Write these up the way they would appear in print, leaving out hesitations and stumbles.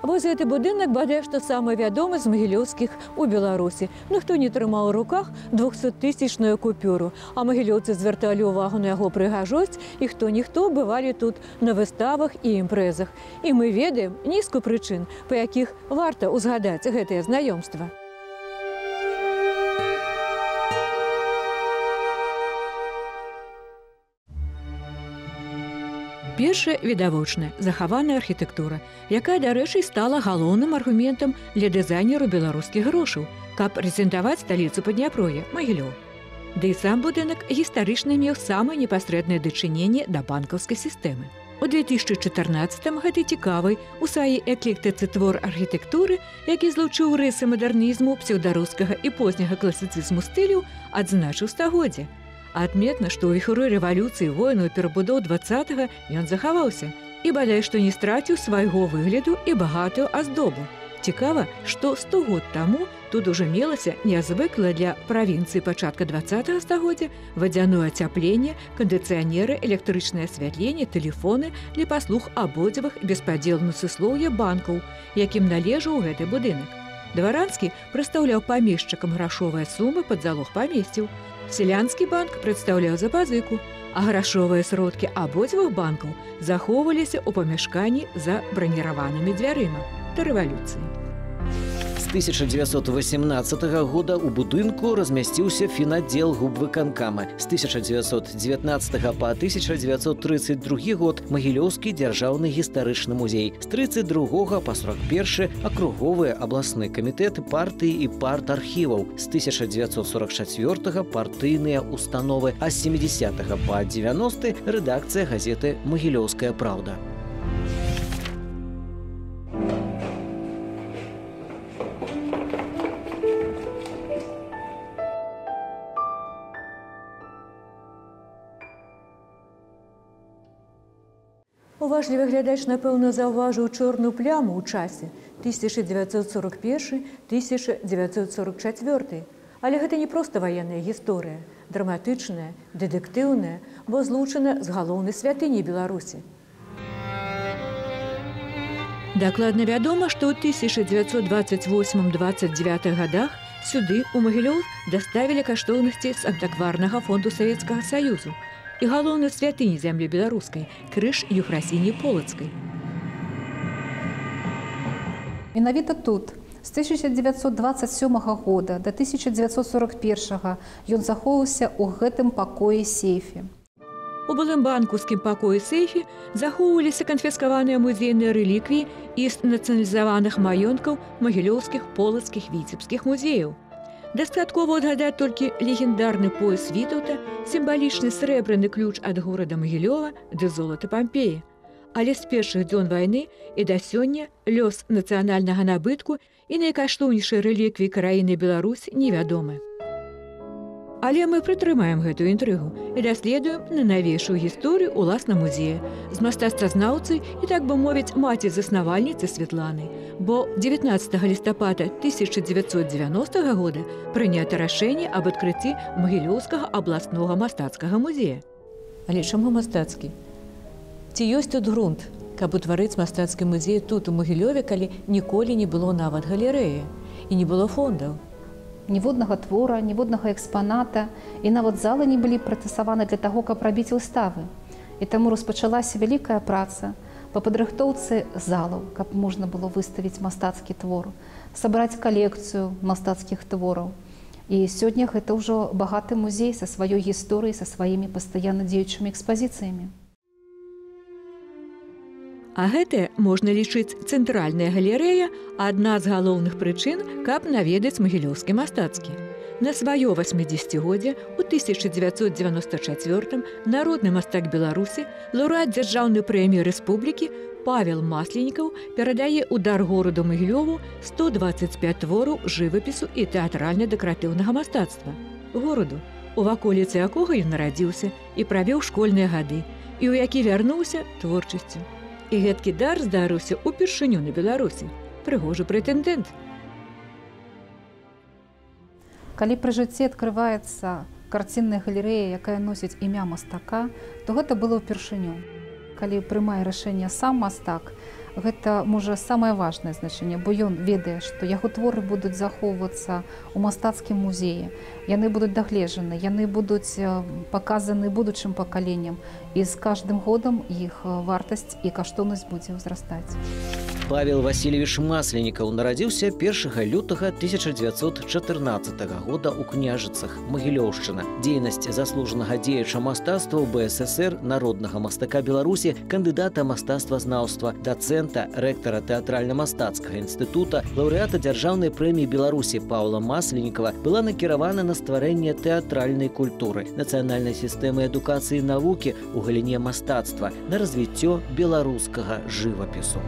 Вось гэты будынак бадай што самы вядомы з магілёўскіх у Беларусі. Ніхто не трымаў у руках 200-тысячную купюру, а магілёўцы звярталі ўвагу на яго прыгажосць, і хто-ніхто бывалі тут на выставах і імпрэзах. І мы ведаем нізку прычын, па якіх варта ўзгадаць гэтае знаёмства. Першая відавочная захаваная архітэктура, якая, дарэчы, стала галоўным аргументам для дызайнеру беларускіх грошаў, каб прэзентаваць сталіцу Падняпроя, Магілёў. Ды і сам будынак гістарычна меў самае непасрэднае дачыненне да банкаўскай сістэмы. У 2014-м гэты цікавы у сваёй эклектыцы твор архітэктуры, які злучыў рысы мадэрнізму, псеўдарускага і позняга класіцызму стыляў, адзначыў стагоддзе. Адметна, што ў віхуры рэвалюцыі, войну і перабудоў 20-га ён захаваўся і бадай што не страціў свайго выгляду і багатую аздобу. Цікава, што 100 год таму тут ужо мелася нязвыклае для правінцыі пачатка 20-го стагоддзя вадзяное ацяпленне, кандыцыянеры, электрычнае асвятленне, тэлефоны для паслуг абодвух беспадзелу суслоўя банкаў, якім належаў гэты будынак. Дваранскі прадстаўляў памешчыкам грашовыя сумы пад залог памесціў. Селянскі банк прадстаўляў запазыку, а грашовыя сродкі абодвух банкаў захоўваліся ў памяшканні за браніраванымі дзвярыма да рэвалюцыі. З 1918 года ў будынку размясціўся фінаддзел губвыканкама. З 1919 па 1932 год Магілёўскі дзяржаўны гістарычны музей. З 32 па 41 акруговыя абласны камітэты партыі і парт-архіваў. З 1944 партыйныя установы, а з 70 па 90 рэдакцыя газеты «Магілёўская праўда». Уважлівы глядач, напэўна, заўважыў чорную пляму ў часе 1941-1944. Але гэта не проста ваенная гісторыя, драматычная, дэтэктыўная, бо злучана з галоўнай святыняй Беларусі. Дакладна вядома, што ў 1928-29 годах сюды, у Магілёў, даставілі каштоўнасці з антыкварнага фонду Савецкага Саюзу і галоўнай святыні зямлі беларускай – крыж Юфрасіні Полацкай. Менавіта тут, з 1927 года до 1941 ён захоўваўся ў гэтым пакоі-сейфе. У былым банкаўскім пакоі-сейфе захоўваліся канфіскаваныя музейныя рэліквіі з нацыяналізаваных маёнткаў магілёўскіх, полацкіх, віцебскіх музеяў. Дастаткова адгадаць толькі легендарны пояс Вітаўта, сімвалічны срэбраны ключ ад горада Магілёва ды золата Пампеі. Але з першых дзён вайны і да сёння лёс нацыянальнага набытку і найкаштоўнейшай рэліквіі краіны Беларусь невядомы. Але мы прытрымаем гэтую інтрыгу і даследуем на навейшую гісторыю ўласна музея з мастацтвазнаўцы і, так бы мовіць, маці-заснавальніцы Светланы, бо 19 лістапада 1990 года прынята рашэнне аб адкрыцці Магілёўскага абласнога мастацкага музея. Але чаму мастацкі? Ці ёсць тут грунт, каб утварыць мастацкі музей тут, у Магілёве, калі ніколі не было нават галерэі і не было фондаў? Ніводнага твора, ніводнага экспаната, і нават залы не былі прыстасаваны для таго, каб рабіць выставы. І таму распачалася вялікая праца па падрыхтоўцы залаў, каб можна было выставіць мастацкі твор, сабраць калекцыю мастацкіх твораў. І сёння гэта ўжо багаты музей са сваёй гісторыяй, са сваімі пастаянна дзеючымі экспазіцыямі. А гэта можна лічыць цэнтральная галерэя, адна з галоўных прычын, каб наведаць магілёўскі мастацкі. На сваё 80-годдзе ў 1994 народны мастак Беларусі, лаўрэат дзяржаўнай прэміі рэспублікі Павел Масленікаў перадае ў дар гораду Магілёву 125 твораў жывапісу і тэатральна-дэкаратыўнага мастацтва. Гораду, у ваколіцы якога ён нарадзіўся і правёў школьныя гады, і ў які вярнуўся творчасцю. І гэткі дар здарыўся ўпершыню на Беларусі. Прыгожы прэтэндэнт. Калі пры жыцці адкрываецца карцінная галерэя, якая носіць імя мастака, то гэта было ўпершыню. Калі прымае рашэнне сам мастак, гэта можа самае важнае значэнне, бо ён ведае, што яго творы будуць захоўвацца ў мастацкім музеі. Яны будуць дагледжаны, яны будуць паказаны будучым пакаленням, і з кожным годам іх вартасць і каштоўнасць будзе ўзрастаць. Павел Васильевич Масленікаў нарадзіўся 1 лютага 1914 года ў Княжыцах, Магілёўшчына. Дзейнасць заслужанага дзеяча мастацтва БССР, народнага мастака Беларусі, кандыдата мастацтвазнаўства, дацэнта, рэктара тэатральна-мастацкага інстытута, лаўрэата дзяржаўнай прэміі Беларусі Паўла Масленікава была накіравана на стварэнне тэатральнай культуры, нацыянальнай сістэмы адукацыі і навукі ў галіне мастацтва, на развіццё беларускага жывапісу.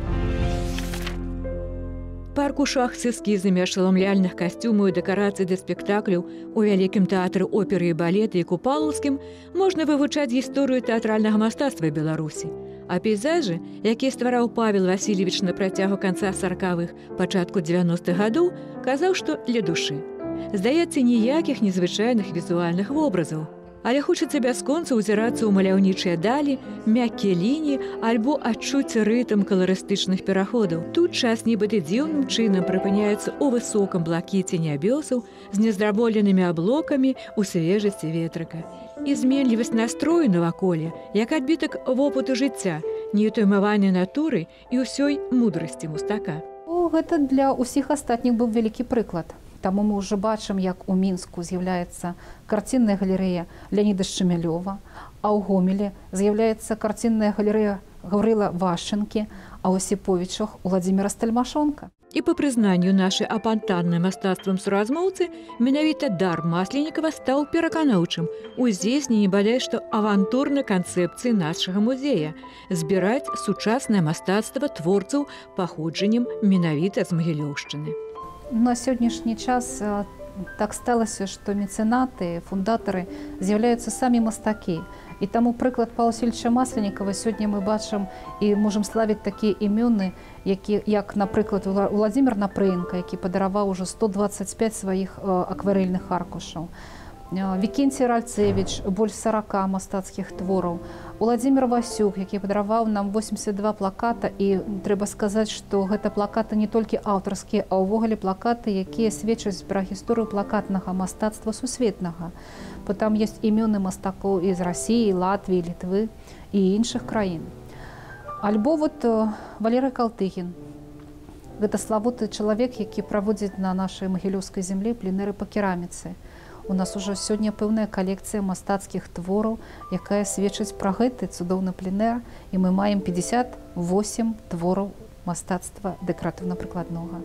Парку шах с эскізамі ашаламляльных касцюмаў і дэкарацый да спектакляў у вялікім тэатры оперы і балета і купалаўскім можна вывучаць гісторыю тэатральнага мастацтва Беларусі. А пейзажы, якія ствараў Павел Васильевич на працягу канца 40-х, пачатку 90-х гадоў, казаў, што для душы. Здаецца, ніякіх незвычайных візуальных вобразаў. Але хочацца бясконца ўзірацца ў маляўнічыя далі, мяккія лініі альбо адчуць рытм каларыстычных пераходаў. Тут час нібыта дзіўным чынам прыпыняецца ў высокам блакіце нябёсаў з нездработленымі аблокамі ў свежасці ветрыка. І зменлівасць настрою наваколля, як адбітак вопыту жыцця, неўтаймавання натуры і ўсёй мудрасці мастака. Гэта для ўсіх астатніх быў вялікі прыклад. Таму мы ўжо бачым, як у Мінску з'яўляецца карцінная галерэя Леаніда Шчэмялёва, а ў Гомелі з'яўляецца карцінная галерэя Гаврыла Вашчэнкі, а ў Асіповічах Уладзіміра Стальмашонка. І па прызнанню нашай апантаннай мастацтвам суразмоўцы, менавіта дар Масленікава стаў пераканаўчым у здзейсненні бадай што авантурнай канцэпцыі нашага музея – збіраць сучаснае мастацтва творцаў паходжаннем менавіта з Магілёўшчыны. На сённяшні час так сталася, што мецэнаты, фундатары з'яўляюцца самі мастакі. І таму прыклад Паўла Васильевича Масленікава сёння мы бачым і можам славіць такія імёны, як, напрыклад, Уладзімір Напрыенка, які падараваў ужо 125 сваіх акварэльных аркушаў. Вікенцій Ральцевіч, больш 40 мастацкіх твораў. Уладзімір Васюк, які падараваў нам 82 плаката, і трэба сказаць, што гэта плакаты не толькі аўтарскія, а ўвогуле плакаты, якія сведчаць пра гісторыю плакатнага мастацтва сусветнага. Бо там ёсць імёны мастакоў з Расіі, Латвіі, Літвы і іншых краін. Альбо Валерый Калтыгін. Гэта славуты чалавек, які праводзіць на нашай магілёўскай зямлі пленэры па кераміцы. У нас ужо сёння пэўная калекцыя мастацкіх твораў, якая сведчыць пра гэты цудоўны пленэр, і мы маем 58 твораў мастацтва дэкаратыўна-прыкладнога.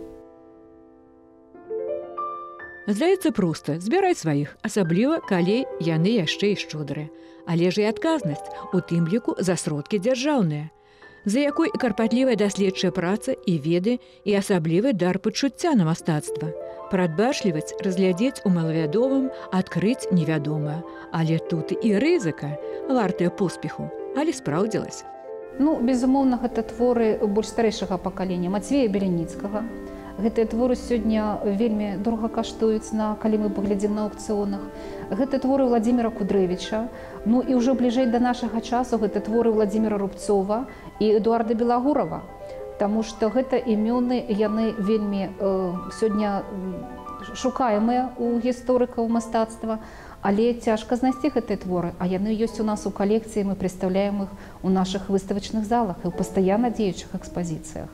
Здаецца проста, збірай сваіх, асабліва, калі яны яшчэ і шчодрыя. Але ж і адказнасць, у тым ліку за сродкі дзяржаўныя, за якой і карпатлівая даследчая праца, і веды, і асаблівы дар пачуцця на мастацтва. Прадбачліваць, разглядзець у малавядомым, адкрыць невядомае. Але тут і рызыка, вартая поспеху, але спраўдзілася. Безумоўна, гэта творы больш старэйшага пакалення Мацвея Беляніцкага. Гэтыя творы сёння вельмі дорага каштуюць, калі мы паглядзім на аўкцыёнах. Гэта творы Владзіміра Кудрэвіча. І ўжо бліжэй да нашага часу гэта творы Владзіміра Рубцова і Эдуарда Белагурава. Таму што гэта імёны, яны вельмі сёння шукаемыя ў гісторыкаў мастацтва, але цяжка знайсці гэтыя творы, а яны ёсць у нас у калекцыі, мы прадстаўляем іх у нашых выставачных залах і ў пастаянна дзеючых экспазіцыях.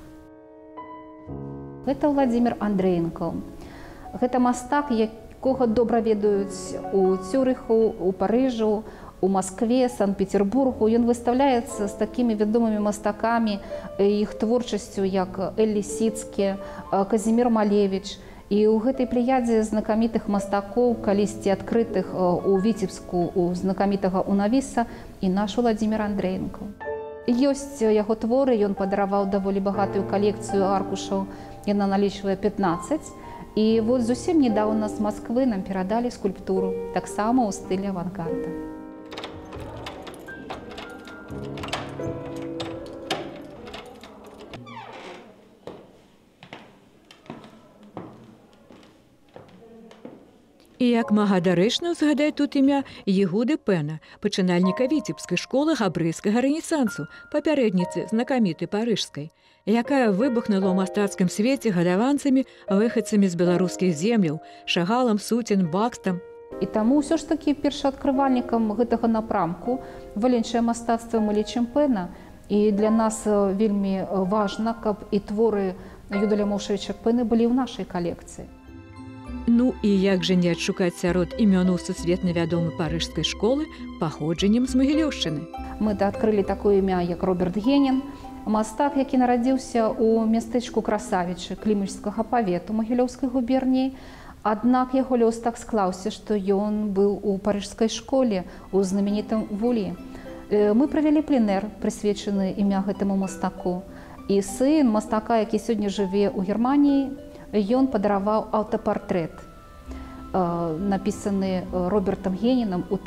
Гэта Владзімір Андрэенко. Гэта мастак, якога добра ведаюць у Цюрыху, у Парыжу, у Маскве, Санкт-Петербургу. Ён выстаўляецца з такімі вядомымі мастакамі, іх творчасцю, як Эллі Сіцкі, Казімір Малевіч. І ў гэтай плеядзе знакамітых мастакоў, калісьці адкрытых у Віцебску, у знакамітага Унавіса, і наш Владзімір Андрэенко. Ёсць яго творы, ён падараваў даволі багатую калекцыю аркушаў, яна налічвае 15. І зусім нядаўна з Масквы нам перадалі скульптуру, таксама ў стылі авангарда. І як мага дарэчна ўзгадаць тут імя Егуды Пэна, пачынальніка віцебскай школы габрэйскага рэнесансу, папярэдніцы знакамітай парыжскай, якая выбухнула ў мастацкім свеце гадаванцамі, выхадцамі з беларускіх земляў, Шагалам, Суцін, Бакстам. І таму ўсё ж такі першаадкрывальнікам гэтага напрамку валенчае мастацтва мы лічым Пэна. І для нас вельмі важна, каб і творы Юдаля Моўшавіча Пэны былі ў нашай калекцыі. Ну і як жа не адшукаць сярод імёнаў сусветна вядомай парыжскай школы паходжаннем з Магілёўшчыны. Мы адкрылі такое імя, як Роберт Генін, мастак, які нарадзіўся ў мястэчку Красавічы Клімачскага павету Магілёўскай губерніі. Аднак яго лёс так склаўся, што ён быў у парыжскай школе ў знаменітым Вулі. Мы правялі пленэр, прысвечаны імя гэтаму мастаку. І сын мастака, які сёння жыве ў Германіі, ён падараваў аўтапартрэт, напісаны Робертам Генінам у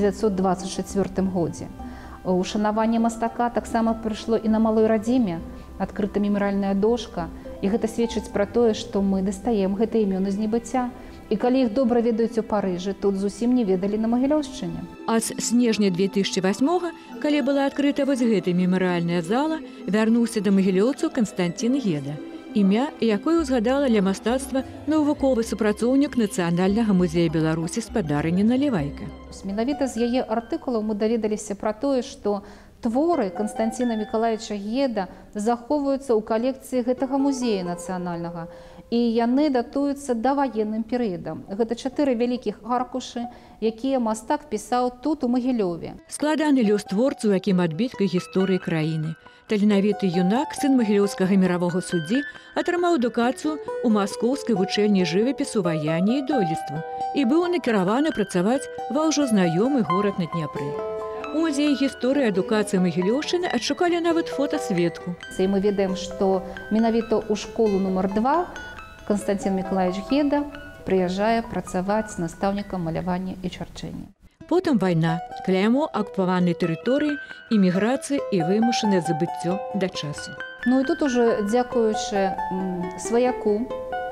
1924 годзе. Ушанаванне мастака таксама прыйшло і на Малой Радзіме, адкрыта мемарыяльная дошка, і гэта сведчыць пра тое, што мы дастаем гэтыя імёны з небыцця. І калі іх добра ведаюць у Парыжы, тут зусім не ведалі на Магілёўшчыне. А з снежня 2008-го, калі была адкрыта вось гэта мемарыяльная зала, вярнуўся да магілёўцаў Канстанцін Геда, імя якое ўзгадала для мастацтва навуковы супрацоўнік Нацыянальнага музея Беларусі спадарыня Налівайка. Менавіта з яе артыкулаў мы даведаліся пра тое, што творы Канстанціна Мікалаевіча Геда захоўваюцца ў калекцыі гэтага музея нацыянальнага. І яны датуюцца даваенным перыядам. Гэта 4 вялікіх аркушы, якія мастак пісаў тут, у Магілёве. Складаны лёс творцу, якім адбітка гісторыі краіны. Таленавіты юнак, сын магілёўскага міравога суддзі, атрымаў адукацыю ў маскоўскай вучэльні жывапісу, ваяння і дойлідству і быў накіраваны працаваць ва ўжо знаёмы горад на Дняпры. У музеі гісторыі адукацыі Магілёўшчыны адшукалі нават фотасведку. І мы ведаем, што менавіта ў школу нумар 2 Канстанцін Мікалаевіч Геда прыязджае працаваць з настаўнікам малявання і чарчэння. Потым вайна, кляймо акупаванай тэрыторыі, іміграцыя і вымушанае забыццё да часу. Ну і тут уже, дзякуючы сваяку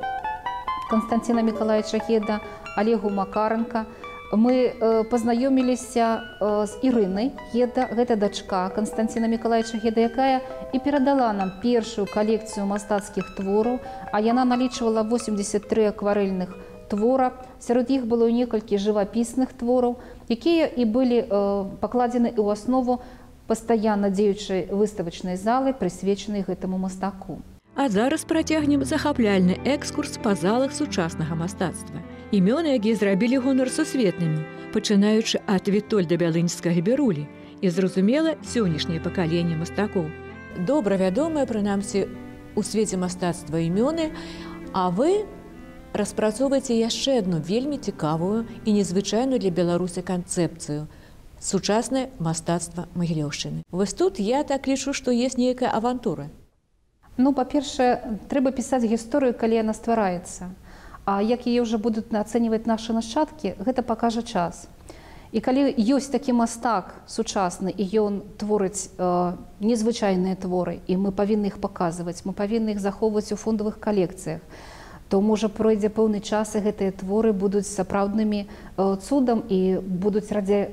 Канстанціна Мікалаевіча Геда, Олегу Макаренка, мы пазнаёміліся з Ірынай Геда, гэта дачка Канстанціна Мікалаевіча Геда, якая і перадала нам першую калекцыю мастацкіх твораў, а яна налічвала 83 акварэльных твора. Сярод іх было некалькі жывапісных твораў, якія і былі пакладзены ў аснову пастаянна дзеючай выставачнай залы, прысвечанай гэтаму мастаку. А зараз працягнем захапляльны экскурс па залах сучаснага мастацтва. Імёны, якія зрабілі гонар сусветнымі, пачынаючы ад Вітольда Бялынскага Берулі і, зразумела, сённяшняе пакаленне мастакоў. Добра вядомыя, прынамсі, у свеце мастацтва імёны, а вы распрацоўваеце яшчэ адну вельмі цікавую і незвычайную для Беларусі канцэпцыю – сучаснае мастацтва Магілёўшчыны. Вось тут я так лічу, што ёсць нейкая авантура. Ну, па-першае, трэба пісаць гісторыю, калі яна ствараецца. А як яе ўжо будуць ацэньваць нашы нашчадкі, гэта пакажа час. І калі ёсць такі мастак сучасны, і ён творыць незвычайныя творы, і мы павінны іх паказваць, мы павінны іх захоўваць у фондавых калекцыях, то, можа, пройдзе пэўны час, і гэтыя творы будуць сапраўднымі цудам і будуць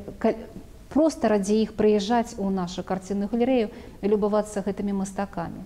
проста радзей іх прыязджаць у нашу карцінную галерэю і любавацца гэтымі мастакамі.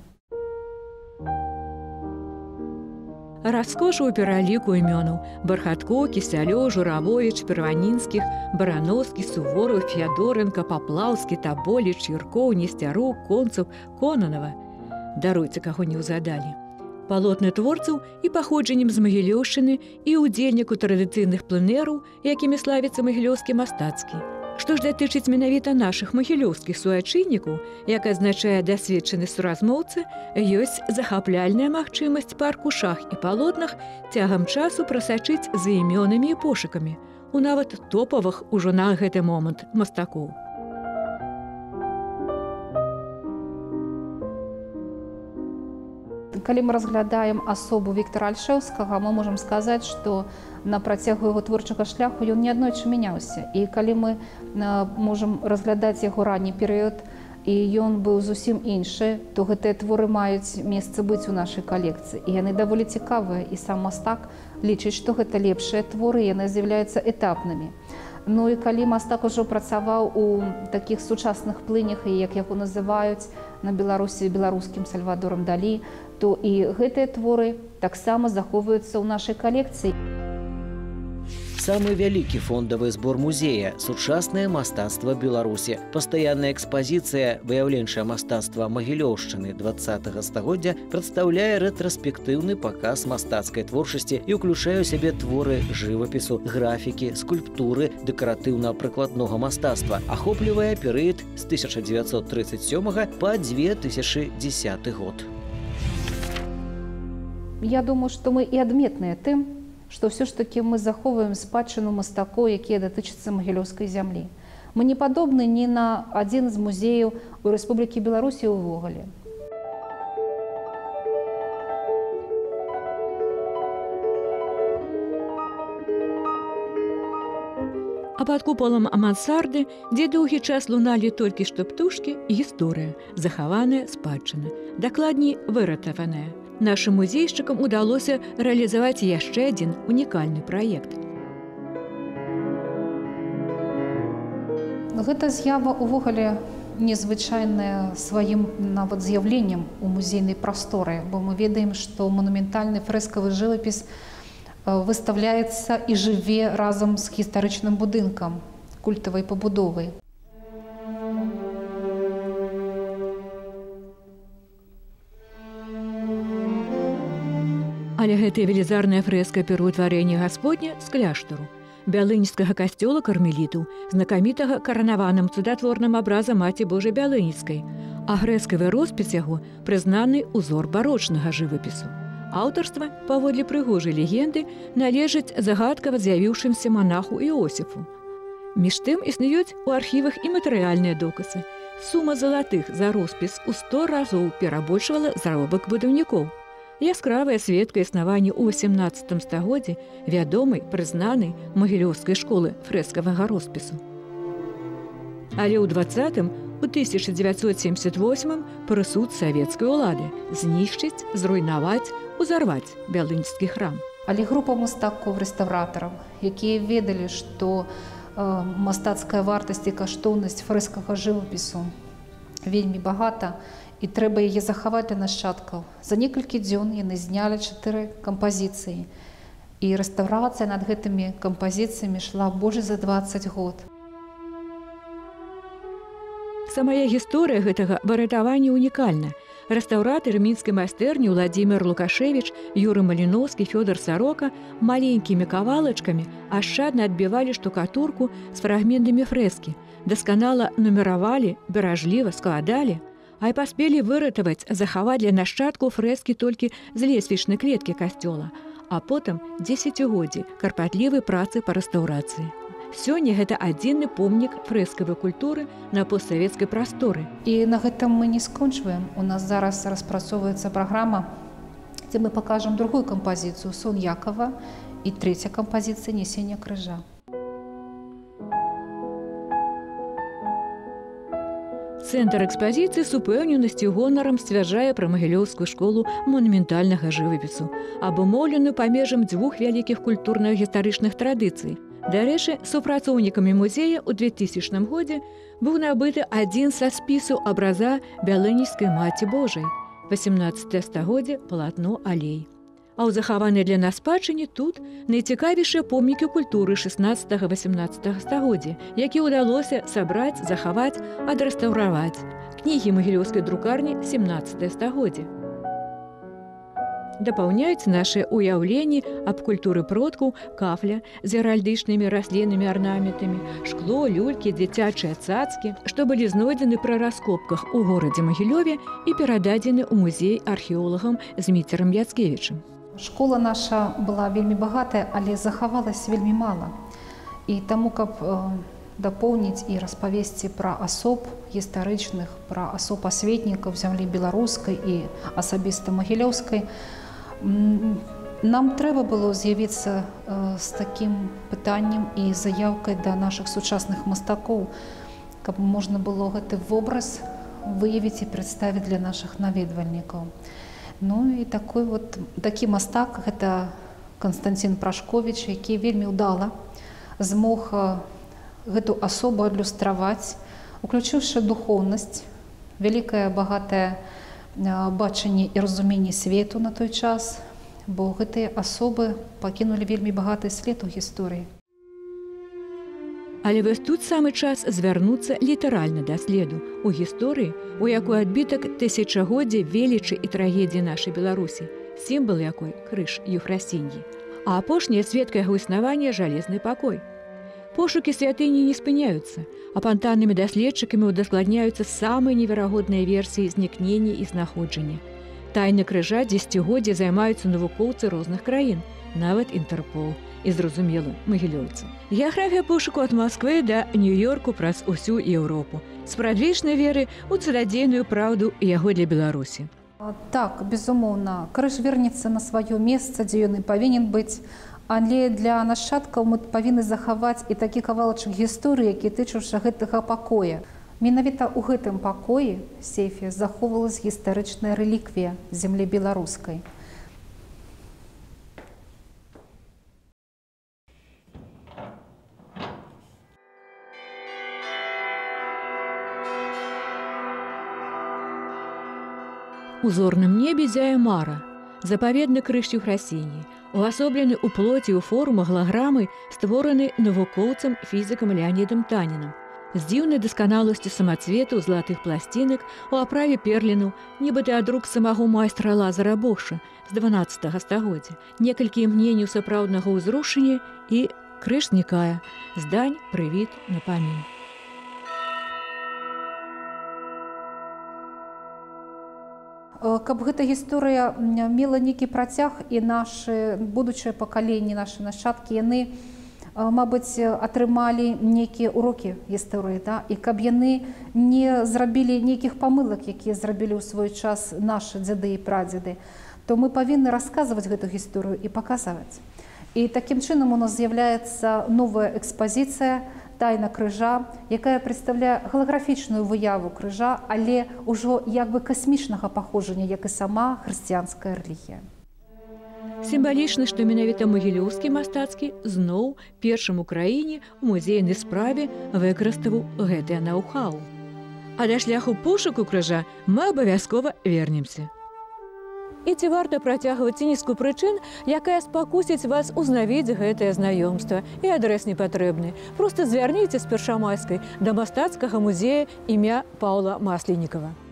Раскош у пераліку імёнаў Бархатко, Кісялё, Журавовіч, Перванінскіх, Барановскі, Сувораў, Феадоренка, Паплаўскі, Таболіч, Юркоў, Несцярук, Концаў, Конанава. Даруйце, каго не ўзгадалі. Палотны творцаў і паходжаннем з Магілёўшчыны і ўдзельніку традыцыйных пленэраў, якімі славіцца магілёўскі мастацкі. Што ж датычыць менавіта нашых магілёўскіх суайчыннікаў, як азначае дасведчаны суразмоўцы, ёсць захапляльная магчымасць па аркушах і палотнах цягам часу прасачыць за імёнамі і пошукамі, у нават топавых ужо на гэты момант мастакоў. Калі мы разглядаем асобу Віктара Альшэўскага, мы можам сказаць, што на працягу яго творчага шляху ён неаднойчы мяняўся. І калі мы можам разглядаць яго ранні перыяд, і ён быў зусім іншы, то гэтыя творы маюць месца быць у нашай калекцыі. І яны даволі цікавыя, і сам мастак лічыць, што гэта лепшыя творы, яны з'яўляюцца этапнымі. Ну і калі мастак ужо працаваў у такіх сучасных плынях, і як яго называюць на Беларусі беларускім Сальвадорам Далі, то і гэтыя творы таксама захоўваюцца ў нашай калекцыі. Самы вялікі фондавы збор музея – сучаснае мастацтва Беларусі. Пастаянная экспазіцыя «Выяўленчае мастацтва Магілёўшчыны 20-го стагоддзя» прадстаўляе рэтраспектыўны паказ мастацкай творчасці і ўключае ў сябе творы жывапісу, графікі, скульптуры, дэкаратыўна-прыкладнога мастацтва. Ахоплівае перыяд з 1937 па 2010 год. Я думаю, што мы і адметныя тым, што ўсё ж такі мы захоўваем спадчыну мастакоў, якія датычацца магілёўскай зямлі. Мы не падобны ні на адзін з музеяў у Рэспублікі Беларусь і ўвогуле. А пад купалам мансарды, дзе доўгі час луналі толькі што птушкі, гісторыя, захаваная спадчына, дакладней выратаваная. Нашым музейшчыкам удалося рэалізаваць яшчэ адзін унікальны праект. Гэта з'ява ўвогуле незвычайная сваім нават з'яўленнем у музейнай прасторы, бо мы ведаем, што манументальны фрэскавы жывапіс выстаўляецца і жыве разам з гістарычным будынкам культавай пабудовы. Але гэтая велізарная фрэска пераўтварэння Гасподня з кляштару, бялыніцкага касцёла кармелітаў, знакамітага каранаваным цудатворным абразам Маці Божай Бялыніцкай, а грэцкавы роспіс яго прызнаны ўзор барочнага жывапісу. Аўтарства, паводле прыгожай легенды, належыць загадкава з'явіўшымся манаху Іосіфу. Між тым існуюць у архівах і матэрыяльныя доказы. Сума залатых за роспіс у 100 разоў перабольшвала заробак будаўнікоў. Яскравая сведка існавання ў 18 стагоддзі вядомай, прызнанай магілёўскай школы фрэскавага роспісу. Але ў 20-м, у 1978-м прысуд савецкай улады знішчыць, зруйнаваць, узарваць бялынічскі храм. Але група мастакоў-рэстаўратараў, якія ведалі, што мастацкая вартасць і каштоўнасць фрэскага жывапісу вельмі багата, і трэба яе захаваць для нашчадкаў. За некалькі дзён яны знялі 4 кампазіцыі. І рэстаўрацыя над гэтымі кампазіцыямі шла больш за 20 год. Самая гісторыя гэтага выратавання ўнікальна. Рэстаўратары мінскай майстэрні Владзімір Лукашевіч, Юрый Маліноўскі, Фёдор Сарока маленькімі кавалачкамі ашчадна адбівалі штукатурку з фрагментамі фрэскі, дасканала нумеравалі, беражліва складалі, а і паспелі выратаваць, захаваць для нашчадкаў фрэскі толькі з лесвічнай клеткі касцёла, а потым дзесяцігоддзі карпатлівай працы па рэстаўрацыі. Сёння гэта адзіны помнік фрэскавай культуры на постсавецкай прасторы. І на гэтым мы не скончваем. У нас зараз распрацоўваецца праграма, дзе мы пакажам другую кампазіцыю «Сон Якова» і трэця кампазіцыя «Несення крыжа». Цэнтр экспазіцыі з упэўненасцю і гонарам сцвярджае пра магілёўскую школу манументальнага жывапісу, абумоўленую памежам 2 вялікіх культурна-гістарычных традыцый. Дарэчы, супрацоўнікамі музея ў 2000 годзе быў набыты адзін са спісаў абраза бялыніцкай Маці Божай, 18 стагоддзя, палатно алей. А ў захаванай для нас спадчыне тут найцікавейшыя помнікі культуры 16-18 стагоддзя, які ўдалося сабраць, захаваць, адрэстаўраваць. Кнігі магілёўскай друкарні 17 стагоддзя. Дапаўняюць нашы ўяўленні аб культуры продкаў кафля з геральдычнымі расліннымі арнаментамі, шкло, люлькі, дзіцячыя цацкі, што былі знойдзены пры раскопках у горадзе Магілёве і перададзены ў музей археолагам Зміцерам Яцкевічам. Школа наша была вельмі багатая, але захавалася вельмі мала. І таму, каб дапоўніць і распавесці пра асоб гістарычных, пра асоб асветнікаў зямлі беларускай і асабіста магілёўскай, нам трэба было з'явіцца з такім пытаннем і заяўкай да нашых сучасных мастакоў, каб можна было гэты вобраз выявіць і прадставіць для нашых наведвальнікаў. Ну і такі мастак гэта Константин Прашковіч, які вельмі ўдала змог гэту асобу адлюстраваць, уключыўшы духоўнасць, вялікае багатае бачанне і разуменне свету на той час, бо гэтыя асобы пакінулі вельмі багаты след у гісторыі. Але вось тут самы час звярнуцца літаральна да следу у гісторыі, у якой адбітак тысячагоддзя велічы і трагедыі нашай Беларусі, сімвал якой крыж Юфрасіньі, а апошняя сведка яго існавання жалезны пакой. Пошукі святыні не спыняюцца, апантанымі даследчыкамі удаскладняюцца самыя неверагодныя версіі знікнення і знаходжання. Тайны крыжа дзесяцігоддзя займаюцца навукоўцы розных краін, нават Інтэрпол, і, зразумела, магілёўцы. Геаграфія пошуку ад Масквы да Нью-Йорку праз усю Еўропу, з прадвечнай веры ў цудадзейную праўду яго для Беларусі. Так, безумоўна, крыж вернецца на сваё месца, дзе ён і павінен быць, але для нашчадкаў мы павінны захаваць і такі кавалачак гісторыі, які тычыўся гэтага пакоя. Менавіта ў гэтым пакоі, сейфе, захоўвалась гістарычная рэліквія зямлі беларускай. У зорным небе зяе мара, запаведны крыж Юфрасіні, увасоблены ў плоці ў форму голограмы, створаны навукоўцам фізікам Леанідам Танінам. З дзіўнай дасканаласцю самацвету золотых пласцінак у аправе перліну, нібыта ад рук самого майстра Лазара Боша з 12 стагоддзя. Некалькі імгненняў сапраўднага ўзрушення і крыж знікае. Здань, прывід, напамін. Каб гэта гісторыя мела нейкі працяг і нашы будучыя пакаленні, нашы нашчадкі, яны, мабыць, атрымалі нейкія урокі гісторыі, і каб яны не зрабілі нейкіх памылак, якія зрабілі ў свой час нашы дзяды і прадзеды, то мы павінны расказваць гэту гісторыю і паказваць. І такім чынам у нас з'яўляецца новая экспазіцыя «Тайна крыжа», якая прадстаўляе галаграфічную выяву крыжа, але ўжо як бы касмічнага паходжання, як і сама хрысціянская рэлігія. Сімвалічна, што менавіта магілёўскі мастацкі зноў першым у краіне ў музейнай справе выкарыстаў гэтае ноу-хау. А да шляху пошуку крыжа мы абавязкова вернемся. І ці варта працягваць цініску прычын, якая спакусіць вас узнавіць гэтае знаёмства, і адрэс не патрэбны. Проста звярніце з першамайскай да мастацкага музея імя Паўла Масленікава.